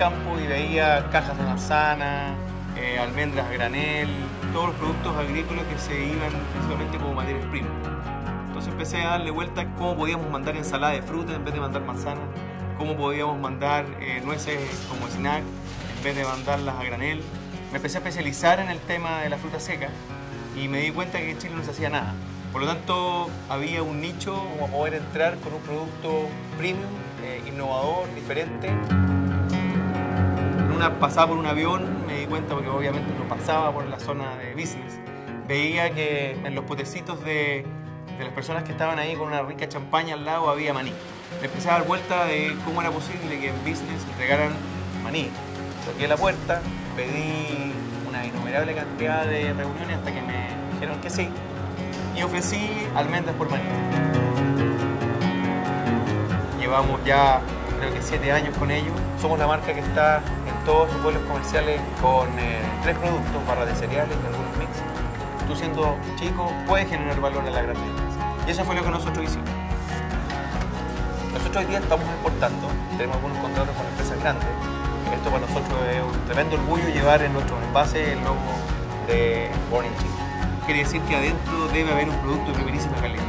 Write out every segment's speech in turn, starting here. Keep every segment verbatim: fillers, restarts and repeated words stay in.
campo y veía cajas de manzana, eh, almendras a granel, todos los productos agrícolas que se iban principalmente como materias primas. Entonces empecé a darle vuelta a cómo podíamos mandar ensalada de fruta en vez de mandar manzana, cómo podíamos mandar eh, nueces como snack en vez de mandarlas a granel. Me empecé a especializar en el tema de la fruta seca y me di cuenta que en Chile no se hacía nada. Por lo tanto, había un nicho como poder entrar con un producto premium, eh, innovador, diferente. En una pasada por un avión me di cuenta, porque obviamente no pasaba por la zona de business, veía que en los potecitos de, de las personas que estaban ahí con una rica champaña al lado había maní. Me empecé a dar vuelta de cómo era posible que en business entregaran maní. Toqué la puerta, pedí una innumerable cantidad de reuniones hasta que me dijeron que sí y ofrecí almendras por maní. Llevamos ya creo que siete años con ellos. Somos la marca que está en todos sus vuelos comerciales con eh, tres productos, barras de cereales y algunos mix. Tú siendo chico puedes generar valor a la gran empresa. Y eso fue lo que nosotros hicimos. Nosotros hoy día estamos exportando, tenemos algunos contratos con empresas grandes. Esto para nosotros es un tremendo orgullo llevar en nuestros envases el logo de Born in Chile. Quiere decir que adentro debe haber un producto de primerísima calidad.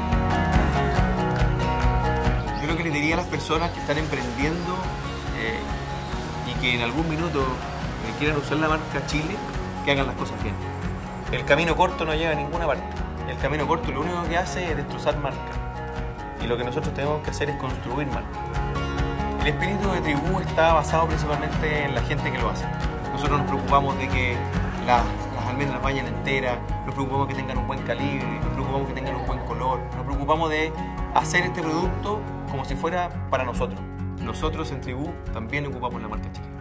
Yo lo que le diría a las personas que están emprendiendo eh, y que en algún minuto eh, quieran usar la marca Chile, que hagan las cosas bien. El camino corto no lleva a ninguna parte. El camino corto lo único que hace es destrozar marca. Y lo que nosotros tenemos que hacer es construir marca. El espíritu de Tribú está basado principalmente en la gente que lo hace. Nosotros nos preocupamos de que la, las almendras vayan enteras, nos preocupamos que tengan un buen calibre, nos preocupamos que tengan un buen color, nos preocupamos de hacer este producto como si fuera para nosotros. Nosotros en Tribú también ocupamos la marca Chile.